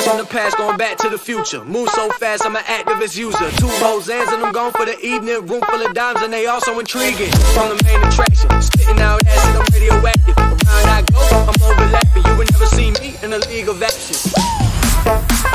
from the past, going back to the future. Move so fast, I'm an activist user. 2 Roseannes and I'm gone for the evening. Room full of dimes and they all so intriguing. From the main attraction, spitting out acid, I'm radioactive. Around I go, I'm overlapping. You would never see me in a league of action.